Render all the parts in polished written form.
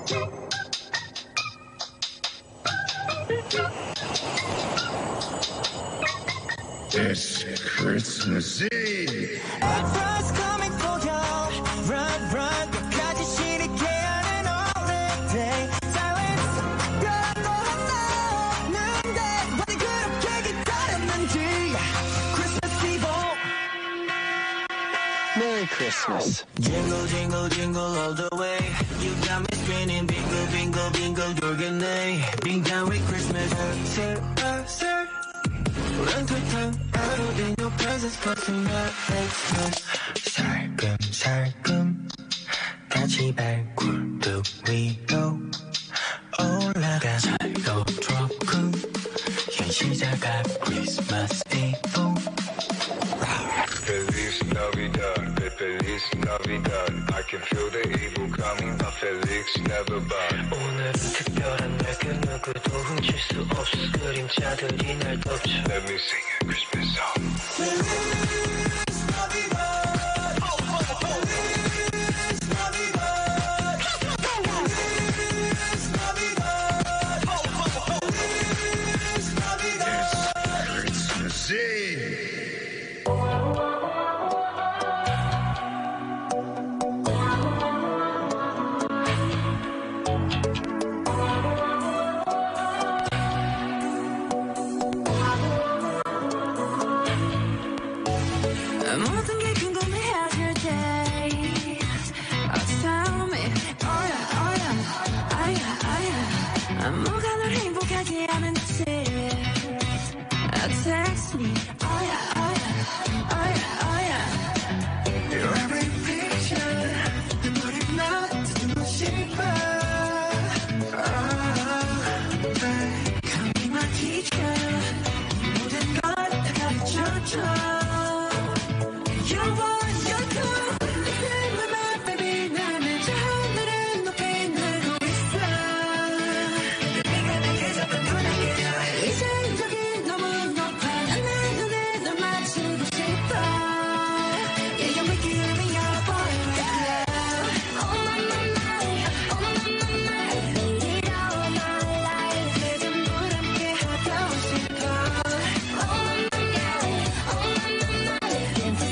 It's Christmas Eve. Everyone's coming for you. Run, run. 끝까지 시리게 하는 holiday. Silence. 별거 없는데 왜 그렇게 기다렸는지. Christmas Eve. Merry Christmas. Jingle, jingle, jingle all the way. You got me spinning, bingo, bingo, bingo, 돌겠네. Being down with Christmas. Sir, sir. Run to town, out in your presence, cutting my face. 살금살금 같이 발굴도 위로 올라가 살도 조금 현시자가 Christmas Eve. Feliz Navidad, Feliz Navidad. I can feel the evil coming, but Felix never bad. 오늘은 특별한 날 그 누구도 훔칠 수 없어 그림자들이 날 덮쳐. Let me sing a Christmas song. Feliz Navidad. Feliz Navidad. Feliz Navidad. Feliz Navidad. Christmas Eve. 모든 게 궁금해하실 때 Tell me Oh yeah, oh yeah Oh yeah, oh yeah 뭐가 널 행복하게 하는지 Text me Oh yeah, oh yeah Oh yeah, oh yeah Your every picture 내 머리만 듣고 싶어 Come be my teacher 모든 걸 다 가르쳐줘 You're one, you're cool. Listen with my baby. 나는 저 하늘을 높이 날고 있어. 네가 내게 잡은 불안해. 이제 저기 너무 높아. 난 내 눈에 널 맞추고 싶어. Yeah, you're making me your boyfriend. Oh my, my, my. Oh my, my, my. Need all my life. 내 전부 함께 하고 싶어. Oh my, my, my. Oh my, my, my.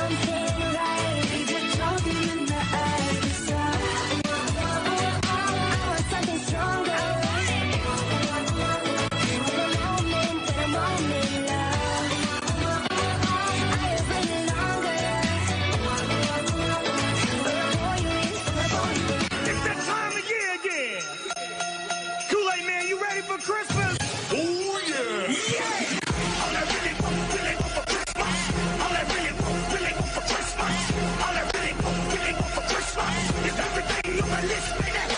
Christmas. Oh yeah. Yeah. All I really want for Christmas. All I really want for Christmas. All I really want for Christmas is everything on my list, baby.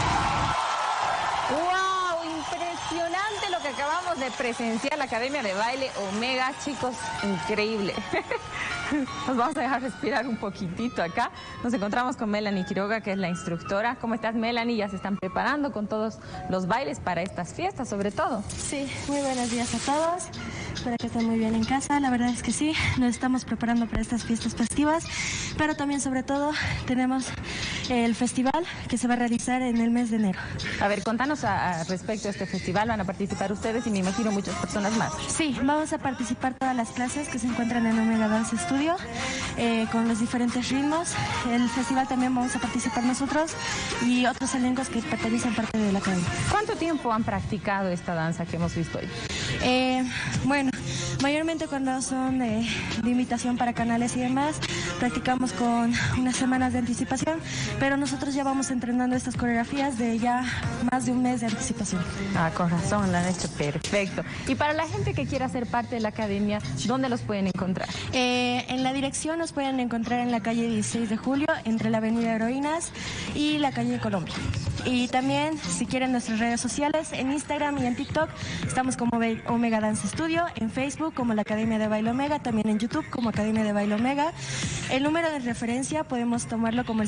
¡Wow! Impresionante lo que acabamos de presenciar, la Academia de Baile Omega, chicos, increíble. Nos vamos a dejar respirar un poquitito acá. Nos encontramos con Melanie Quiroga, que es la instructora. ¿Cómo estás, Melanie? Ya se están preparando con todos los bailes para estas fiestas, sobre todo. Sí, muy buenos días a todos. Espero que estén muy bien en casa. La verdad es que sí, nos estamos preparando para estas fiestas festivas, pero también, sobre todo, tenemos el festival que se va a realizar en el mes de enero. A ver, contanos respecto a este festival. Van a participar ustedes y me imagino muchas personas más. Sí, vamos a participar todas las clases que se encuentran en Omega Dance Studio con los diferentes ritmos. El festival también vamos a participar nosotros y otros elencos que pertenecen parte de la academia. ¿Cuánto tiempo han practicado esta danza que hemos visto hoy? Bueno, mayormente cuando son de invitación para canales y demás, practicamos con unas semanas de anticipación, pero nosotros ya vamos entrenando estas coreografías de ya más de un mes de anticipación. Ah, con razón, la han hecho perfecto. Y para la gente que quiera ser parte de la academia, ¿dónde los pueden encontrar? En la dirección nos pueden encontrar en la calle 16 de Julio, entre la avenida Heroínas y la calle Colombia. Y también, si quieren, nuestras redes sociales, en Instagram y en TikTok, estamos como Omega Dance Studio, en Facebook Facebook como la Academia de Baile Omega, también en YouTube como Academia de Baile Omega. El número de referencia podemos tomarlo como el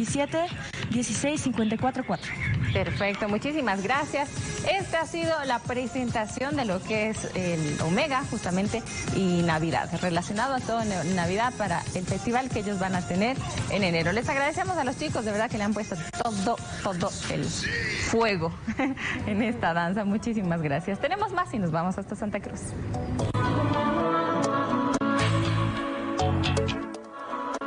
727-1654-4. Perfecto, muchísimas gracias. Esta ha sido la presentación de lo que es el Omega, justamente, y Navidad, relacionado a todo Navidad para el festival que ellos van a tener en enero. Les agradecemos a los chicos, de verdad que le han puesto todo el fuego en esta danza. Muchísimas gracias. Tenemos más y nos vamos hasta Santa Cruz.